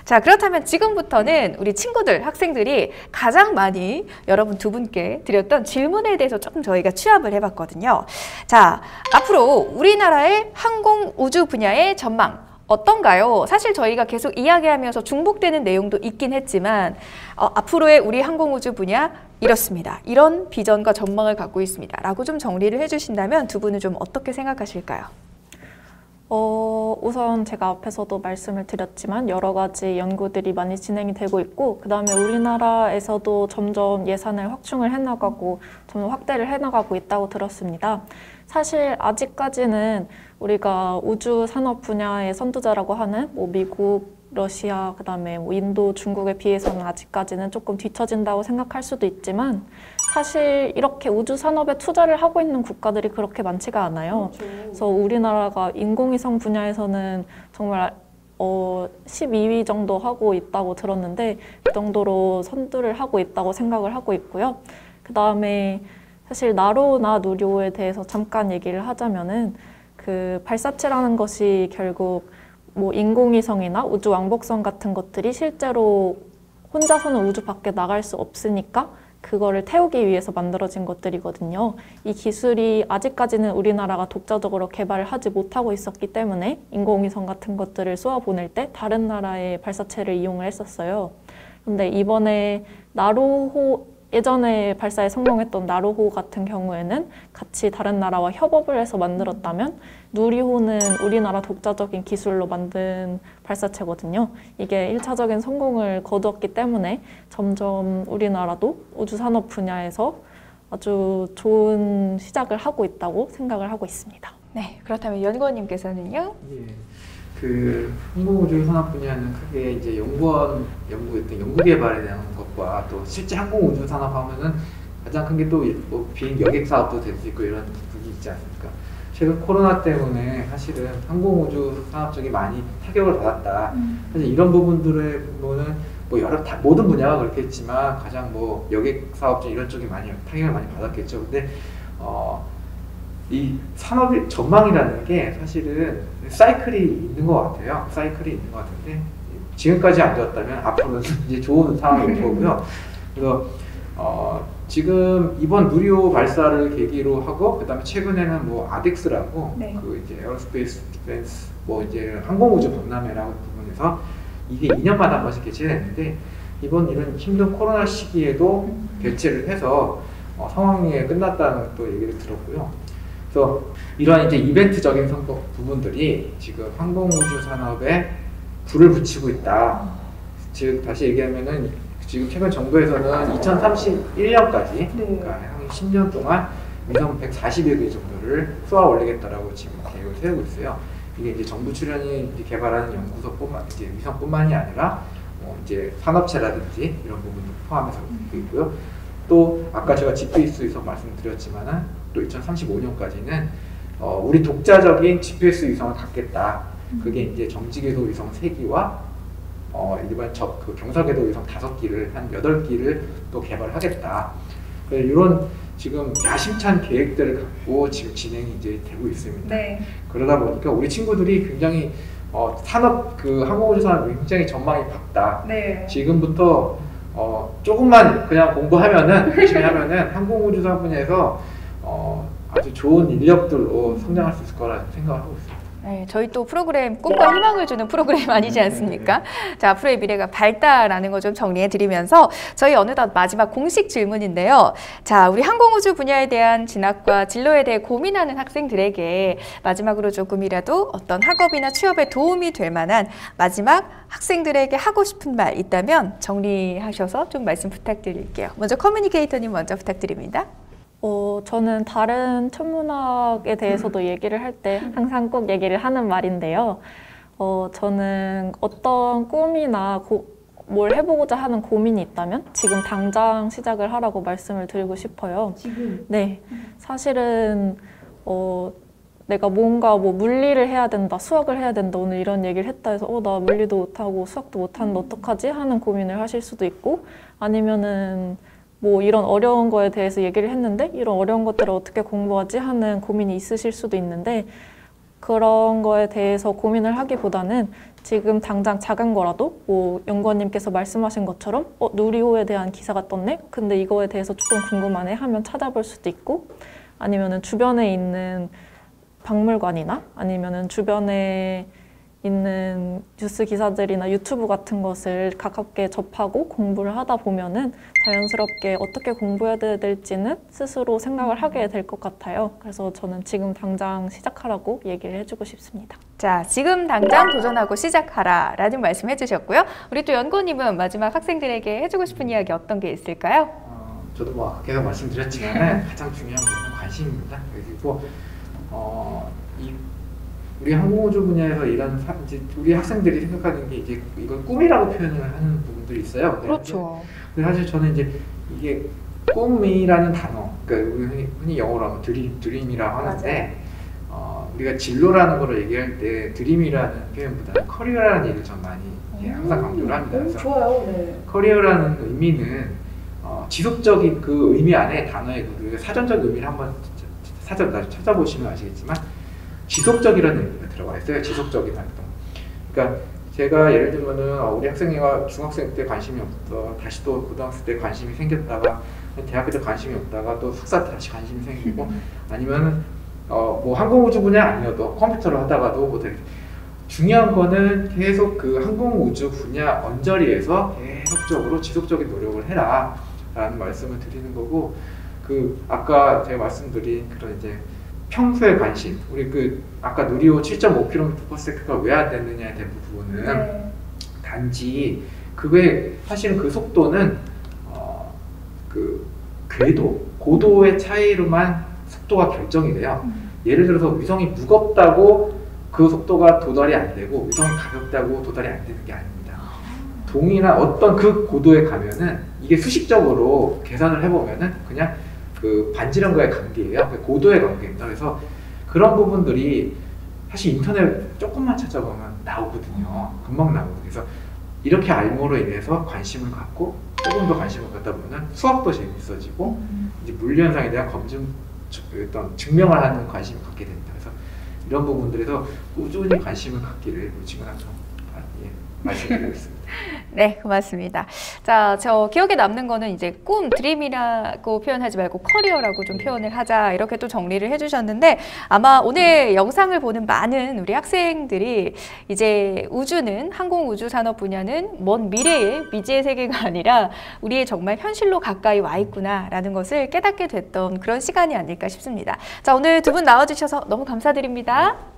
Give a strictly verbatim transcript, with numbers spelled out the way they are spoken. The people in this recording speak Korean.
자, 그렇다면 지금부터는 우리 친구들, 학생들이 가장 많이 여러분 두 분께 드렸던 질문에 대해서 조금 저희가 취합을 해봤거든요. 자, 앞으로 우리나라의 항공 우주 분야의 전망 어떤가요? 사실 저희가 계속 이야기하면서 중복되는 내용도 있긴 했지만 어, 앞으로의 우리 항공우주 분야 이렇습니다. 이런 비전과 전망을 갖고 있습니다. 라고 좀 정리를 해주신다면 두 분은 좀 어떻게 생각하실까요? 어, 우선 제가 앞에서도 말씀을 드렸지만 여러 가지 연구들이 많이 진행이 되고 있고 그 다음에 우리나라에서도 점점 예산을 확충을 해나가고 점점 확대를 해나가고 있다고 들었습니다. 사실 아직까지는 우리가 우주 산업 분야의 선두자라고 하는 뭐 미국, 러시아, 그 다음에 뭐 인도, 중국에 비해서는 아직까지는 조금 뒤처진다고 생각할 수도 있지만 사실 이렇게 우주 산업에 투자를 하고 있는 국가들이 그렇게 많지가 않아요. 그렇죠. 그래서 우리나라가 인공위성 분야에서는 정말 어, 십이 위 정도 하고 있다고 들었는데 그 정도로 선두를 하고 있다고 생각을 하고 있고요. 그 다음에 사실 나로나 누리호에 대해서 잠깐 얘기를 하자면은 그 발사체라는 것이 결국 뭐 인공위성이나 우주 왕복선 같은 것들이 실제로 혼자서는 우주 밖에 나갈 수 없으니까 그거를 태우기 위해서 만들어진 것들이거든요. 이 기술이 아직까지는 우리나라가 독자적으로 개발을 하지 못하고 있었기 때문에 인공위성 같은 것들을 쏘아 보낼 때 다른 나라의 발사체를 이용을 했었어요. 근데 이번에 나로호 예전에 발사에 성공했던 나로호 같은 경우에는 같이 다른 나라와 협업을 해서 만들었다면 누리호는 우리나라 독자적인 기술로 만든 발사체거든요. 이게 일차적인 성공을 거두었기 때문에 점점 우리나라도 우주산업 분야에서 아주 좋은 시작을 하고 있다고 생각을 하고 있습니다. 네, 그렇다면 연구원님께서는요? 예. 그 항공우주 산업 분야는 크게 이제 연구원 연구 연구 개발에 대한 것과 또 실제 항공우주 산업 하면은 가장 큰 게 또 뭐 비행 여객 사업도 될 수 있고 이런 부분이 있지 않습니까? 최근 코로나 때문에 사실은 항공우주 산업 쪽이 많이 타격을 받았다. 음. 사실 이런 부분들의 부분은 뭐 여러 다, 모든 분야가 그렇겠지만 가장 뭐 여객 사업 쪽 이런 쪽이 많이 타격을 많이 받았겠죠. 근데 어. 이 산업의 전망이라는 게 사실은 사이클이 있는 것 같아요. 사이클이 있는 것 같은데 지금까지 안 좋았다면 앞으로는 이제 좋은 상황이 올 거고요. 그래서 어, 지금 이번 누리호 발사를 계기로 하고 그다음에 최근에는 뭐 아덱스라고 네. 그 이제 에어로스페이스 디펜스 뭐 이제 항공우주 박람회라고 부분에서 이게 이 년마다 한 번씩 개최되는데 이번 이런 힘든 코로나 시기에도 개최를 해서 어, 상황이 끝났다는 또 얘기를 들었고요. 그래서 이러한 이제 이벤트적인 성공 부분들이 지금 항공우주 산업에 불을 붙이고 있다. 즉 다시 얘기하면은 지금 최근 정부에서는 이천삼십일 년까지 네. 그러니까 한 십 년 동안 위성 백사십여 개 정도를 쏘아 올리겠다라고 지금 계획을 세우고 있어요. 이게 이제 정부 출연이 이제 개발하는 연구소뿐만 이제 위성뿐만이 아니라 뭐 이제 산업체라든지 이런 부분도 포함해서 되어 있고요. 또 아까 제가 지피에스 위성 말씀드렸지만은 또 이천삼십오 년까지는 어, 우리 독자적인 지피에스 위성을 갖겠다. 그게 이제 정지궤도 위성 세 기와 어, 일반 저, 그 경사궤도 위성 다섯 기를 한 여덟 기를 또 개발하겠다. 이런 지금 야심찬 계획들을 갖고 지금 진행이 이제 되고 있습니다. 네. 그러다 보니까 우리 친구들이 굉장히 어, 산업 그 항공우주 산업이 굉장히 전망이 밝다. 네. 지금부터 어, 조금만 그냥 공부하면은 열심히 하면은 항공우주 산업 분야에서 어, 아주 좋은 인력들로 성장할 수 있을 거라 생각을 하고 있습니다. 네, 저희 또 프로그램 꿈과 희망을 주는 프로그램 아니지 않습니까? 자, 앞으로의 미래가 밝다라는 거 좀 정리해 드리면서 저희 어느덧 마지막 공식 질문인데요. 자, 우리 항공우주 분야에 대한 진학과 진로에 대해 고민하는 학생들에게 마지막으로 조금이라도 어떤 학업이나 취업에 도움이 될 만한 마지막 학생들에게 하고 싶은 말 있다면 정리하셔서 좀 말씀 부탁드릴게요. 먼저 커뮤니케이터님 먼저 부탁드립니다. 어, 저는 다른 천문학에 대해서도 얘기를 할 때 항상 꼭 얘기를 하는 말인데요. 어, 저는 어떤 꿈이나 고, 뭘 해보고자 하는 고민이 있다면 지금 당장 시작을 하라고 말씀을 드리고 싶어요. 지금? 네. 사실은 어, 내가 뭔가 뭐 물리를 해야 된다, 수학을 해야 된다, 오늘 이런 얘기를 했다 해서 어, 나 물리도 못하고 수학도 못하는데 어떡하지? 하는 고민을 하실 수도 있고 아니면은 뭐 이런 어려운 거에 대해서 얘기를 했는데 이런 어려운 것들을 어떻게 공부하지 하는 고민이 있으실 수도 있는데 그런 거에 대해서 고민을 하기보다는 지금 당장 작은 거라도 뭐 연구원님께서 말씀하신 것처럼 어, 누리호에 대한 기사가 떴네? 근데 이거에 대해서 조금 궁금하네 하면 찾아볼 수도 있고, 아니면은 주변에 있는 박물관이나 아니면은 주변에 있는 뉴스 기사들이나 유튜브 같은 것을 가깝게 접하고 공부를 하다 보면은 자연스럽게 어떻게 공부해야 될지는 스스로 생각을 하게 될 것 같아요. 그래서 저는 지금 당장 시작하라고 얘기를 해주고 싶습니다. 자, 지금 당장 도전하고 시작하라 라는 말씀 해주셨고요. 우리 또 연구원님은 마지막 학생들에게 해주고 싶은 이야기 어떤 게 있을까요? 어, 저도 뭐 아까 계속 말씀드렸지만 가장 중요한 것은 관심입니다. 그리고 어, 이 우리 항공우주 분야에서 일하는 사, 이제 우리 학생들이 생각하는 게 이제 이걸 꿈이라고 표현을 하는 부분들이 있어요. 그렇죠. 근데 사실 저는 이제 이게 꿈이라는 단어, 그러니까 우리 흔히, 흔히 영어로 하면 드림, 드림이라고 하는데 어, 우리가 진로라는 거를 얘기할 때 드림이라는 표현보다는 커리어라는 얘기를 전 많이 예, 항상 강조를 합니다. 그래서 좋아요. 네. 커리어라는 의미는 어, 지속적인 그 의미 안에 단어의 그 사전적 의미를 한번 사전 나중에 찾아보시면 아시겠지만 지속적이라는 의미가 들어가 있어요. 지속적인 활동. 그러니까 제가 예를 들면은 우리 학생이가 중학생 때 관심이 없어 다시 또 고등학생 때 관심이 생겼다가 대학교 때 관심이 없다가 또 석사 때 다시 관심이 생기고 아니면은 어 뭐 항공우주 분야 아니어도 컴퓨터를 하다가도 뭐 되게 중요한 거는 계속 그 항공우주 분야 언저리에서 계속적으로 지속적인 노력을 해라 라는 말씀을 드리는 거고, 그 아까 제가 말씀드린 그런 이제 평소의 관심, 우리 그 아까 누리호 칠 점 오 킬로미터 퍼 세컨드가 왜 안 됐느냐에 대한 부분은 네. 단지 그게 사실은 그 속도는 어, 그 궤도, 고도의 차이로만 속도가 결정이 돼요. 음. 예를 들어서 위성이 무겁다고 그 속도가 도달이 안 되고 위성이 가볍다고 도달이 안 되는 게 아닙니다. 동이나 어떤 그 고도에 가면은 이게 수식적으로 계산을 해보면은 그냥 그 반지름과의 관계예요. 고도의 관계입니다. 그래서 그런 부분들이 사실 인터넷 조금만 찾아보면 나오거든요. 금방 나오거든요. 그래서 이렇게 알므로 인해서 관심을 갖고 조금 더 관심을 갖다 보면 수학도 재밌어지고 이제 물리현상에 대한 검증, 어떤 증명을 하는 관심을 갖게 됩니다. 그래서 이런 부분들에서 꾸준히 관심을 갖기를 지금 항상 예, 말씀드리고 있습니다. 네, 고맙습니다. 자, 저 기억에 남는 거는 이제 꿈, 드림이라고 표현하지 말고 커리어라고 좀 표현을 하자, 이렇게 또 정리를 해주셨는데, 아마 오늘 영상을 보는 많은 우리 학생들이 이제 우주는, 항공우주산업 분야는 먼 미래의 미지의 세계가 아니라 우리의 정말 현실로 가까이 와 있구나라는 것을 깨닫게 됐던 그런 시간이 아닐까 싶습니다. 자, 오늘 두 분 나와주셔서 너무 감사드립니다.